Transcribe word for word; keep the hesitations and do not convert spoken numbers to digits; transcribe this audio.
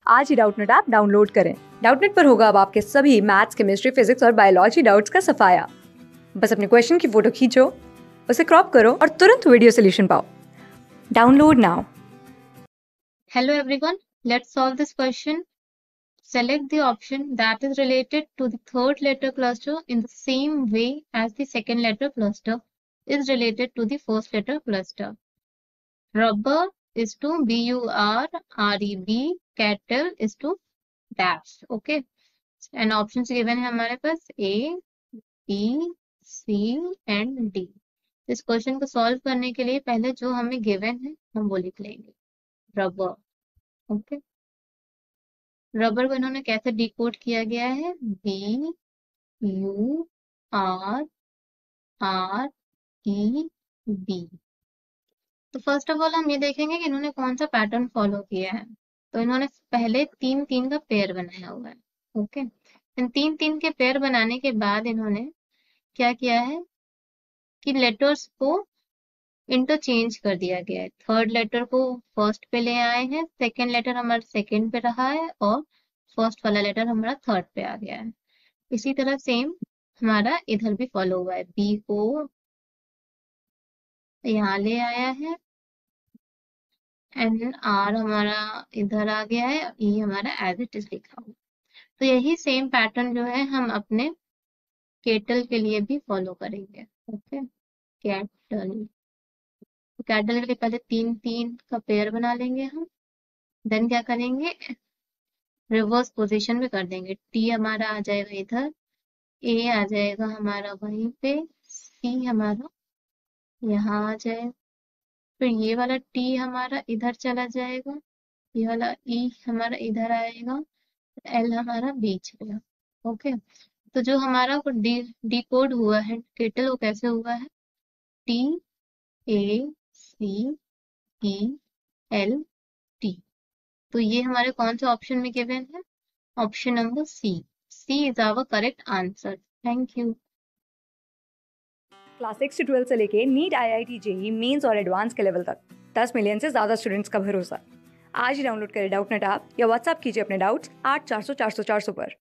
आज ही Doubtnut app download करें। डाउटनेट पर होगा अब आपके सभी मैथ्स, केमिस्ट्री, फिजिक्स और बायोलॉजी डाउट्स का सफाया। बस अपने क्वेश्चन की फोटो खींचो, उसे क्रॉप करो और तुरंत वीडियो सोल्यूशन पाओ। Download now. Hello everyone, let's solve this question. Select the option that is related to the third letter cluster in the same way as the second letter cluster is related to the first letter cluster. Rubber is to B U R R E B, cattle is to dash. Okay. And options given है हमारे पास A, B, C and D. इस question को solve करने के लिए पहले जो हमें गिवन है हम वो लिख लेंगे, रबर। ओके, रबर को इन्होंने कैसे डिकोड किया गया है, B U R R E B. तो फर्स्ट ऑफ ऑल हम ये देखेंगे कि इन्होंने कौन सा पैटर्न फॉलो किया है। तो इन्होंने पहले तीन तीन का पेयर बनाया हुआ है। ओके, इन तीन तीन के पेयर बनाने के बाद इन्होंने क्या किया है कि लेटर्स को इंटरचेंज कर दिया गया है। थर्ड लेटर को फर्स्ट पे ले आए हैं, सेकेंड लेटर हमारा सेकेंड पे रहा है और फर्स्ट वाला लेटर हमारा थर्ड पे आ गया है। इसी तरह सेम हमारा इधर भी फॉलो हुआ है, बी को यहाँ ले आया है, एन आर हमारा इधर आ गया है, ई हमारा एज इट इज लिखा हुआ। तो यही सेम पैटर्न जो है हम अपने केटल के लिए भी फॉलो करेंगे। ओके, कैटल कैटल के लिए पहले तीन तीन का पेयर बना लेंगे हम, देन क्या करेंगे, रिवर्स पोजीशन में कर देंगे। टी हमारा आ जाएगा इधर, ए आ जाएगा हमारा वहीं पे, सी हमारा यहाँ आ जाएगा, फिर ये वाला टी हमारा इधर चला जाएगा, ये वाला ई हमारा इधर आएगा, एल हमारा बीच में। ओके, तो जो हमारा डी डिकोड हुआ है केटल वो कैसे हुआ है, T A C E L T. तो ये हमारे कौन से ऑप्शन में गिवन है, option number C. C is our correct answer. Thank you. Class six से ट्वेल्थ से लेके NEET, I I T, JEE mains और एडवांस के लेवल तक दस मिलियन से ज्यादा स्टूडेंट्स का भरोसा। आज ही डाउनलोड करें डाउटनेट ऐप या व्हाट्सएप कीजिए अपने डाउट्स आठ चार सौ चार सौ चार सौ पर।